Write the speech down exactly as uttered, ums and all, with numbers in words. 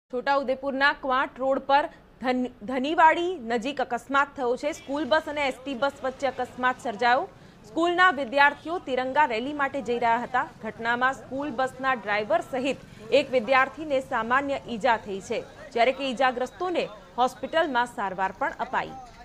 છોટાઉદેપુરના Kwant road પર ધનીવાડી નજીક અકસ્માત થયો છે। સ્કૂલ બસ અને એસટી બસ વચ્ચે અકસ્માત સર્જાયો। સ્કૂલના વિદ્યાર્થીઓ તિરંગા રેલી માટે જઈ રહ્યા હતા। ઘટનામાં સ્કૂલ બસના ડ્રાઈવર સહિત એક વિદ્યાર્થીને સામાન્ય ઈજા થઈ છે, જ્યારે કે ઈજાગ્રસ્તોને હોસ્પિટલમાં સારવાર પણ અપાઈ।